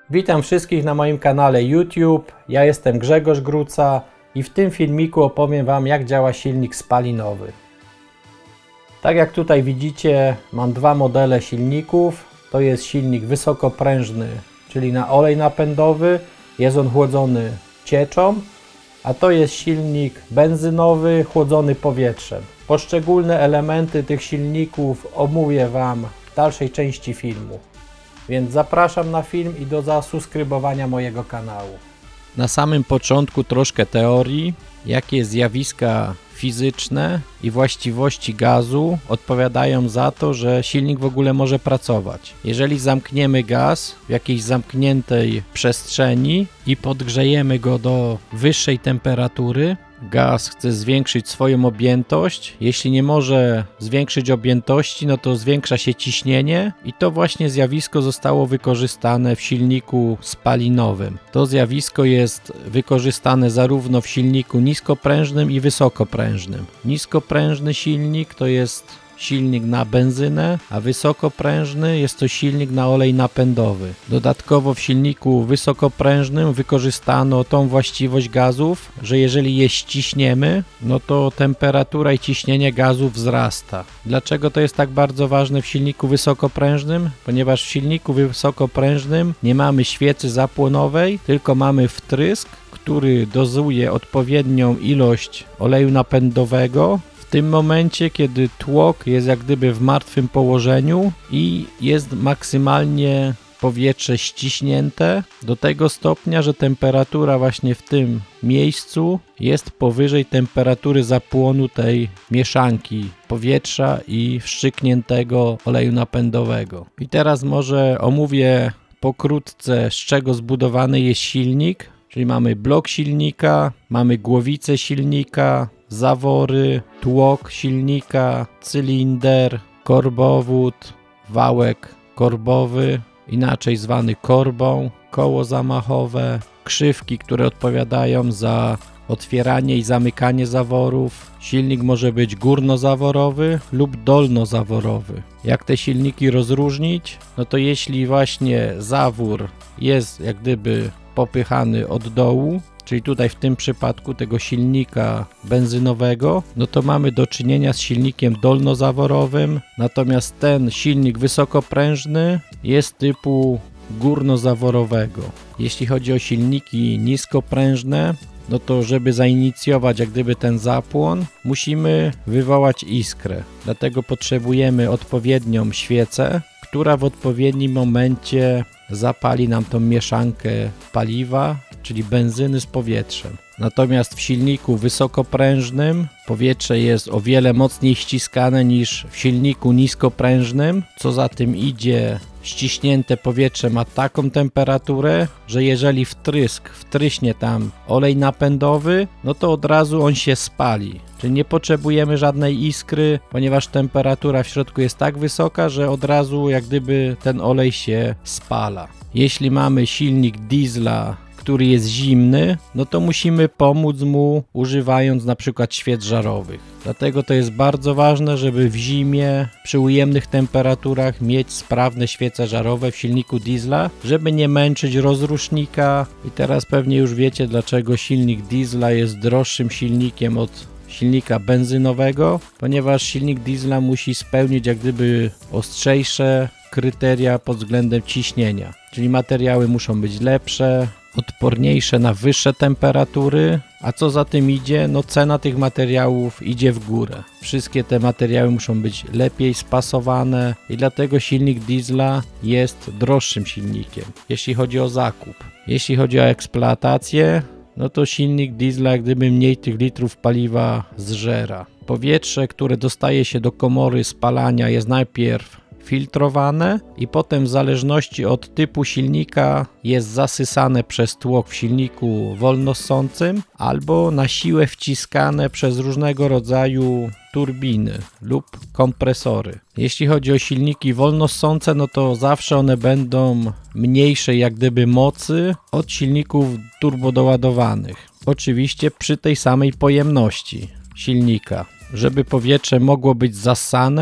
Witam wszystkich na moim kanale YouTube. Ja jestem Grzegorz Gruca i w tym filmiku opowiem Wam, jak działa silnik spalinowy. Tak jak tutaj widzicie, mam dwa modele silników. To jest silnik wysokoprężny, czyli na olej napędowy. Jest on chłodzony cieczą, a to jest silnik benzynowy, chłodzony powietrzem. Poszczególne elementy tych silników omówię Wam w dalszej części filmu. Więc zapraszam na film i do zasubskrybowania mojego kanału. Na samym początku troszkę teorii, jakie zjawiska fizyczne i właściwości gazu odpowiadają za to, że silnik w ogóle może pracować. Jeżeli zamkniemy gaz w jakiejś zamkniętej przestrzeni i podgrzejemy go do wyższej temperatury, gaz chce zwiększyć swoją objętość. Jeśli nie może zwiększyć objętości, no to zwiększa się ciśnienie i to właśnie zjawisko zostało wykorzystane w silniku spalinowym. To zjawisko jest wykorzystane zarówno w silniku niskoprężnym i wysokoprężnym. Niskoprężny silnik to jest silnik na benzynę, a wysokoprężny jest to silnik na olej napędowy. Dodatkowo w silniku wysokoprężnym wykorzystano tą właściwość gazów, że jeżeli je ściśniemy, no to temperatura i ciśnienie gazu wzrasta. Dlaczego to jest tak bardzo ważne w silniku wysokoprężnym? Ponieważ w silniku wysokoprężnym nie mamy świecy zapłonowej, tylko mamy wtrysk, który dozuje odpowiednią ilość oleju napędowego. W tym momencie, kiedy tłok jest jak gdyby w martwym położeniu i jest maksymalnie powietrze ściśnięte do tego stopnia, że temperatura właśnie w tym miejscu jest powyżej temperatury zapłonu tej mieszanki powietrza i wstrzykniętego oleju napędowego. I teraz może omówię pokrótce, z czego zbudowany jest silnik. Czyli mamy blok silnika, mamy głowicę silnika, zawory, tłok silnika, cylinder, korbowód, wałek korbowy, inaczej zwany korbą, koło zamachowe, krzywki, które odpowiadają za otwieranie i zamykanie zaworów. Silnik może być górnozaworowy lub dolnozaworowy. Jak te silniki rozróżnić? No to jeśli właśnie zawór jest jak gdyby popychany od dołu, czyli tutaj w tym przypadku tego silnika benzynowego, no to mamy do czynienia z silnikiem dolnozaworowym, natomiast ten silnik wysokoprężny jest typu górnozaworowego. Jeśli chodzi o silniki niskoprężne, no to żeby zainicjować jak gdyby ten zapłon, musimy wywołać iskrę. Dlatego potrzebujemy odpowiednią świecę, która w odpowiednim momencie zapali nam tą mieszankę paliwa, czyli benzyny z powietrzem. Natomiast w silniku wysokoprężnym powietrze jest o wiele mocniej ściskane niż w silniku niskoprężnym. Co za tym idzie, ściśnięte powietrze ma taką temperaturę, że jeżeli wtryśnie tam olej napędowy, no to od razu on się spali. Czyli nie potrzebujemy żadnej iskry, ponieważ temperatura w środku jest tak wysoka, że od razu jak gdyby ten olej się spala. Jeśli mamy silnik diesla, który jest zimny, no to musimy pomóc mu używając na przykład świec żarowych. Dlatego to jest bardzo ważne, żeby w zimie przy ujemnych temperaturach mieć sprawne świece żarowe w silniku diesla, żeby nie męczyć rozrusznika. I teraz pewnie już wiecie, dlaczego silnik diesla jest droższym silnikiem od silnika benzynowego, ponieważ silnik diesla musi spełnić jak gdyby ostrzejsze kryteria pod względem ciśnienia. Czyli materiały muszą być lepsze, odporniejsze na wyższe temperatury, a co za tym idzie, no cena tych materiałów idzie w górę. Wszystkie te materiały muszą być lepiej spasowane i dlatego silnik diesla jest droższym silnikiem, jeśli chodzi o zakup. Jeśli chodzi o eksploatację, no to silnik diesla jak gdyby mniej tych litrów paliwa zżera. Powietrze, które dostaje się do komory spalania, jest najpierw filtrowane i potem w zależności od typu silnika jest zasysane przez tłok w silniku wolnossącym albo na siłę wciskane przez różnego rodzaju turbiny lub kompresory. Jeśli chodzi o silniki wolnossące, no to zawsze one będą mniejszej jak gdyby mocy od silników turbodoładowanych. Oczywiście przy tej samej pojemności silnika. Żeby powietrze mogło być zassane,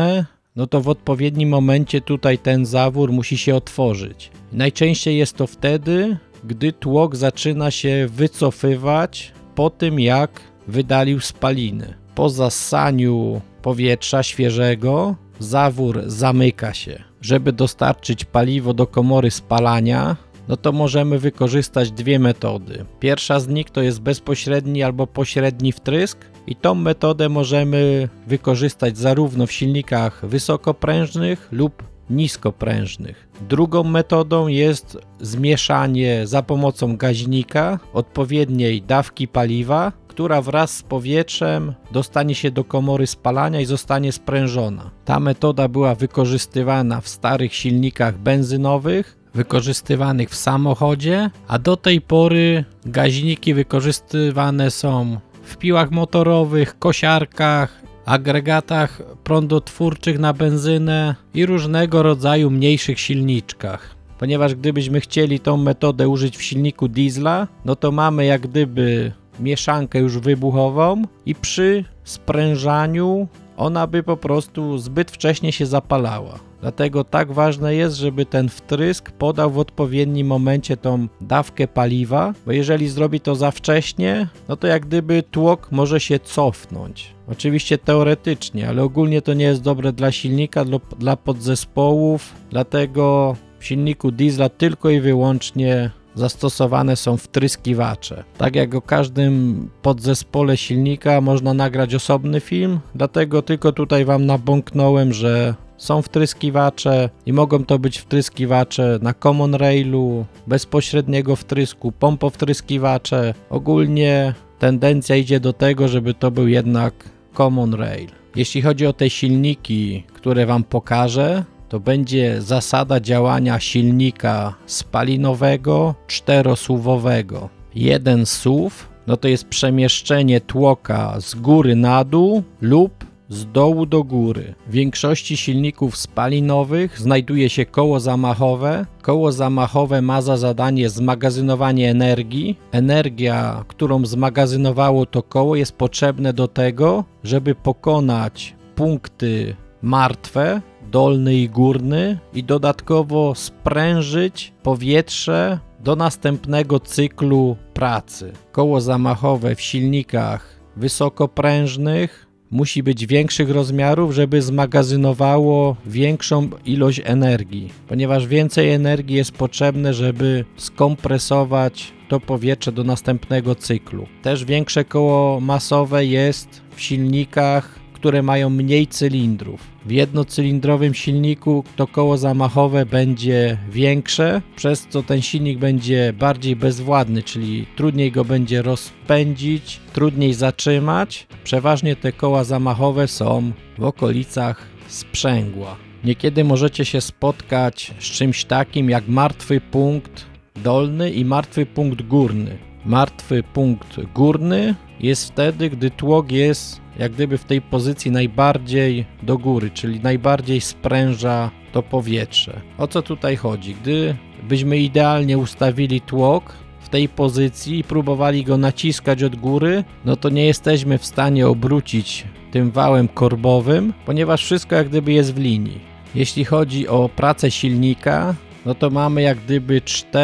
no to w odpowiednim momencie tutaj ten zawór musi się otworzyć. Najczęściej jest to wtedy, gdy tłok zaczyna się wycofywać po tym, jak wydalił spaliny. Po zassaniu powietrza świeżego zawór zamyka się. Żeby dostarczyć paliwo do komory spalania, no to możemy wykorzystać dwie metody. Pierwsza z nich to jest bezpośredni albo pośredni wtrysk i tą metodę możemy wykorzystać zarówno w silnikach wysokoprężnych lub niskoprężnych. Drugą metodą jest zmieszanie za pomocą gaźnika odpowiedniej dawki paliwa, która wraz z powietrzem dostanie się do komory spalania i zostanie sprężona. Ta metoda była wykorzystywana w starych silnikach benzynowych, wykorzystywanych w samochodzie, a do tej pory gaźniki wykorzystywane są w piłach motorowych, kosiarkach, agregatach prądotwórczych na benzynę i różnego rodzaju mniejszych silniczkach. Ponieważ gdybyśmy chcieli tą metodę użyć w silniku diesla, no to mamy jak gdyby mieszankę już wybuchową i przy sprężaniu ona by po prostu zbyt wcześnie się zapalała. Dlatego tak ważne jest, żeby ten wtrysk podał w odpowiednim momencie tą dawkę paliwa, bo jeżeli zrobi to za wcześnie, no to jak gdyby tłok może się cofnąć. Oczywiście teoretycznie, ale ogólnie to nie jest dobre dla silnika, dla podzespołów, dlatego w silniku diesla tylko i wyłącznie zastosowane są wtryskiwacze. Tak jak o każdym podzespole silnika można nagrać osobny film, dlatego tylko tutaj Wam nabąknąłem, że są wtryskiwacze i mogą to być wtryskiwacze na common railu, bezpośredniego wtrysku, pompowtryskiwacze. Ogólnie tendencja idzie do tego, żeby to był jednak common rail. Jeśli chodzi o te silniki, które Wam pokażę, to będzie zasada działania silnika spalinowego czterosuwowego. Jeden suw, no to jest przemieszczenie tłoka z góry na dół lub z dołu do góry. W większości silników spalinowych znajduje się koło zamachowe. Koło zamachowe ma za zadanie zmagazynowanie energii. Energia, którą zmagazynowało to koło, jest potrzebne do tego, żeby pokonać punkty martwe, dolny i górny, i dodatkowo sprężyć powietrze do następnego cyklu pracy. Koło zamachowe w silnikach wysokoprężnych musi być większych rozmiarów, żeby zmagazynowało większą ilość energii, ponieważ więcej energii jest potrzebne, żeby skompresować to powietrze do następnego cyklu. Też większe koło masowe jest w silnikach, które mają mniej cylindrów. W jednocylindrowym silniku to koło zamachowe będzie większe, przez co ten silnik będzie bardziej bezwładny, czyli trudniej go będzie rozpędzić, trudniej zatrzymać. Przeważnie te koła zamachowe są w okolicach sprzęgła. Niekiedy możecie się spotkać z czymś takim jak martwy punkt dolny i martwy punkt górny. Martwy punkt górny jest wtedy, gdy tłok jest jak gdyby w tej pozycji najbardziej do góry, czyli najbardziej spręża to powietrze. O co tutaj chodzi? Gdybyśmy idealnie ustawili tłok w tej pozycji i próbowali go naciskać od góry, no to nie jesteśmy w stanie obrócić tym wałem korbowym, ponieważ wszystko jak gdyby jest w linii. Jeśli chodzi o pracę silnika, no to mamy jak gdyby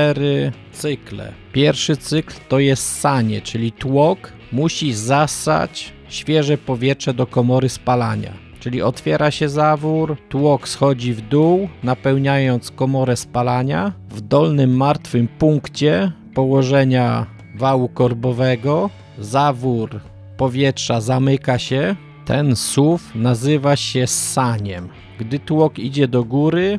4 cykle. Pierwszy cykl to jest ssanie, czyli tłok musi zassać świeże powietrze do komory spalania. Czyli otwiera się zawór, tłok schodzi w dół, napełniając komorę spalania. W dolnym martwym punkcie położenia wału korbowego zawór powietrza zamyka się. Ten suw nazywa się ssaniem. Gdy tłok idzie do góry,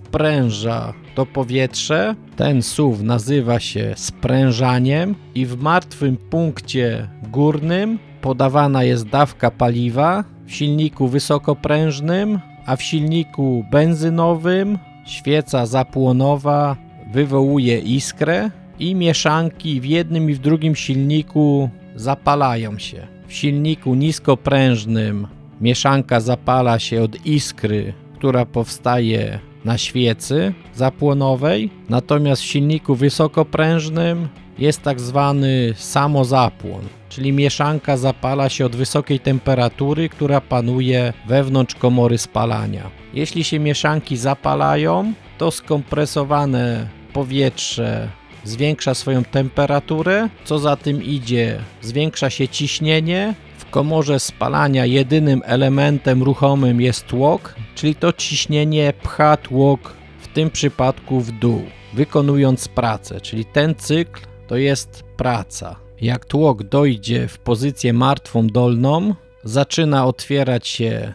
spręża to powietrze. Ten suw nazywa się sprężaniem i w martwym punkcie górnym podawana jest dawka paliwa w silniku wysokoprężnym, a w silniku benzynowym świeca zapłonowa wywołuje iskrę i mieszanki w jednym i w drugim silniku zapalają się. W silniku niskoprężnym mieszanka zapala się od iskry, która powstaje na świecy zapłonowej, natomiast w silniku wysokoprężnym jest tak zwany samozapłon, czyli mieszanka zapala się od wysokiej temperatury, która panuje wewnątrz komory spalania. Jeśli się mieszanki zapalają, to skompresowane powietrze zwiększa swoją temperaturę, co za tym idzie, zwiększa się ciśnienie. W komorze spalania jedynym elementem ruchomym jest tłok, czyli to ciśnienie pcha tłok w tym przypadku w dół, wykonując pracę, czyli ten cykl to jest praca. Jak tłok dojdzie w pozycję martwą dolną, zaczyna otwierać się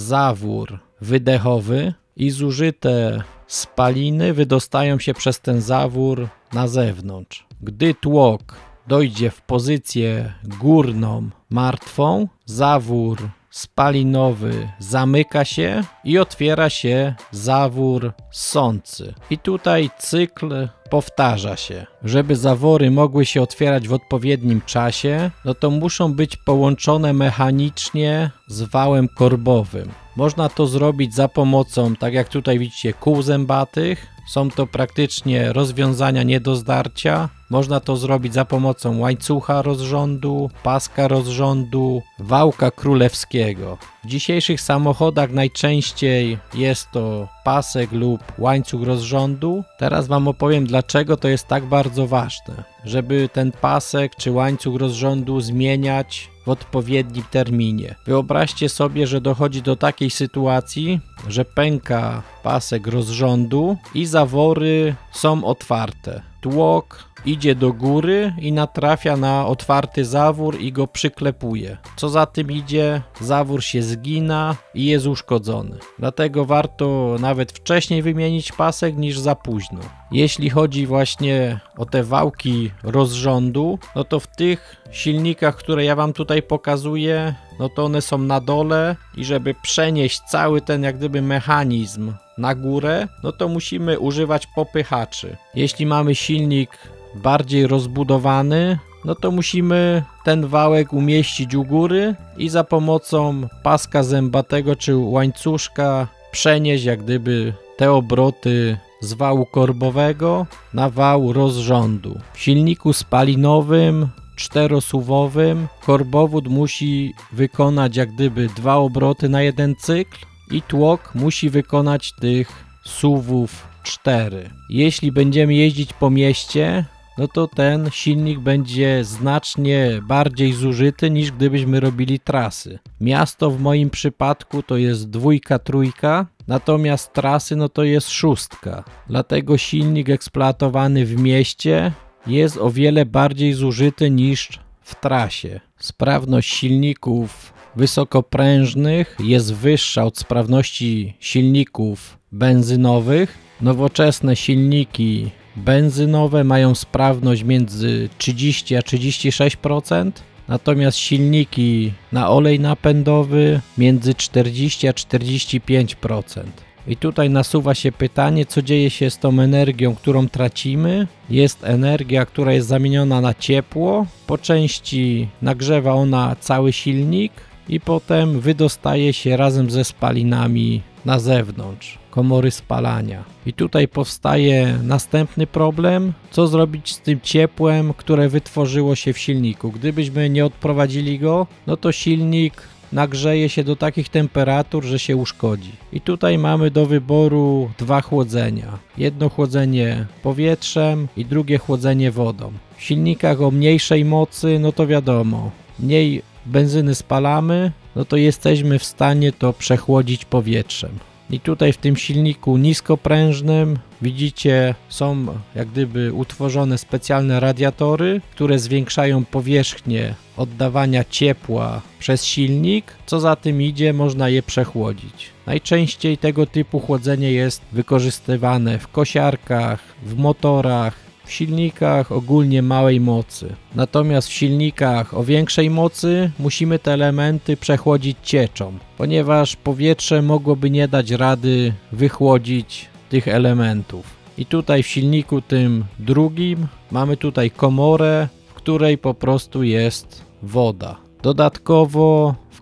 zawór wydechowy i zużyte spaliny wydostają się przez ten zawór na zewnątrz. Gdy tłok dojdzie w pozycję górną, martwą, zawór spalinowy zamyka się i otwiera się zawór ssący. I tutaj cykl powtarza się. Żeby zawory mogły się otwierać w odpowiednim czasie, no to muszą być połączone mechanicznie z wałem korbowym. Można to zrobić za pomocą, tak jak tutaj widzicie, kół zębatych. Są to praktycznie rozwiązania nie do zdarcia. Można to zrobić za pomocą łańcucha rozrządu, paska rozrządu, wałka królewskiego. W dzisiejszych samochodach najczęściej jest to pasek lub łańcuch rozrządu. Teraz Wam opowiem, dlaczego to jest tak bardzo ważne, żeby ten pasek czy łańcuch rozrządu zmieniać w odpowiednim terminie. Wyobraźcie sobie, że dochodzi do takiej sytuacji, że pęka pasek rozrządu i zawory są otwarte. Tłok idzie do góry i natrafia na otwarty zawór i go przyklepuje. Co za tym idzie, zawór się zgina i jest uszkodzony. Dlatego warto nawet wcześniej wymienić pasek niż za późno. Jeśli chodzi właśnie o te wałki rozrządu, no to w tych silnikach, które ja Wam tutaj pokazuję, no to one są na dole i żeby przenieść cały ten jak gdyby mechanizm na górę, no to musimy używać popychaczy. Jeśli mamy silnik bardziej rozbudowany, no to musimy ten wałek umieścić u góry i za pomocą paska zębatego czy łańcuszka przenieść jak gdyby te obroty z wału korbowego na wał rozrządu. W silniku spalinowym czterosuwowym korbowód musi wykonać jak gdyby 2 obroty na jeden cykl i tłok musi wykonać tych suwów 4. Jeśli będziemy jeździć po mieście, no to ten silnik będzie znacznie bardziej zużyty niż gdybyśmy robili trasy. Miasto w moim przypadku to jest 2, 3, natomiast trasy no to jest 6. Dlatego silnik eksploatowany w mieście jest o wiele bardziej zużyty niż w trasie. Sprawność silników wysokoprężnych jest wyższa od sprawności silników benzynowych. Nowoczesne silniki benzynowe mają sprawność między 30 a 36%, natomiast silniki na olej napędowy między 40 a 45%. I tutaj nasuwa się pytanie, co dzieje się z tą energią, którą tracimy. Jest energia, która jest zamieniona na ciepło. Po części nagrzewa ona cały silnik i potem wydostaje się razem ze spalinami na zewnątrz komory spalania. I tutaj powstaje następny problem, co zrobić z tym ciepłem, które wytworzyło się w silniku. Gdybyśmy nie odprowadzili go, no to silnik nagrzeje się do takich temperatur, że się uszkodzi. I tutaj mamy do wyboru 2 chłodzenia. Jedno chłodzenie powietrzem i drugie chłodzenie wodą. W silnikach o mniejszej mocy, no to wiadomo, mniej benzyny spalamy, no to jesteśmy w stanie to przechłodzić powietrzem. I tutaj w tym silniku niskoprężnym widzicie, są jak gdyby utworzone specjalne radiatory, które zwiększają powierzchnię oddawania ciepła przez silnik, co za tym idzie, można je przechłodzić. Najczęściej tego typu chłodzenie jest wykorzystywane w kosiarkach, w motorach, w silnikach ogólnie małej mocy. Natomiast w silnikach o większej mocy musimy te elementy przechłodzić cieczą, ponieważ powietrze mogłoby nie dać rady wychłodzić tych elementów. I tutaj w silniku tym drugim mamy tutaj komorę, w której po prostu jest woda. Dodatkowo w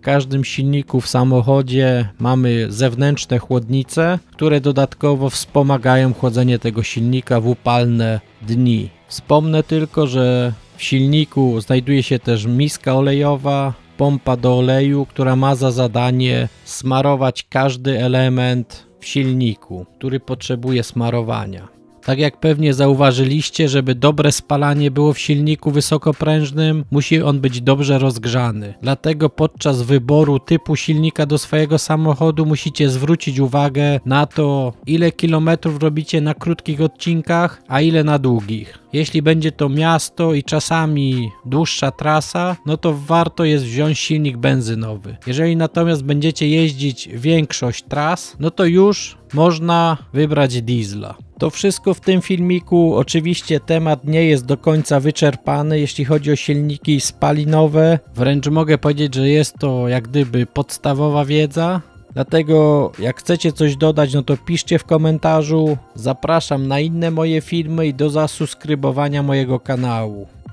każdym silniku w samochodzie mamy zewnętrzne chłodnice, które dodatkowo wspomagają chłodzenie tego silnika w upalne dni. Wspomnę tylko, że w silniku znajduje się też miska olejowa, pompa do oleju, która ma za zadanie smarować każdy element w silniku, który potrzebuje smarowania. Tak jak pewnie zauważyliście, żeby dobre spalanie było w silniku wysokoprężnym, musi on być dobrze rozgrzany. Dlatego podczas wyboru typu silnika do swojego samochodu musicie zwrócić uwagę na to, ile kilometrów robicie na krótkich odcinkach, a ile na długich. Jeśli będzie to miasto i czasami dłuższa trasa, no to warto jest wziąć silnik benzynowy. Jeżeli natomiast będziecie jeździć większość tras, no to już można wybrać diesla. To wszystko w tym filmiku. Oczywiście temat nie jest do końca wyczerpany, jeśli chodzi o silniki spalinowe. Wręcz mogę powiedzieć, że jest to jak gdyby podstawowa wiedza. Dlatego jak chcecie coś dodać, no to piszcie w komentarzu. Zapraszam na inne moje filmy i do zasubskrybowania mojego kanału.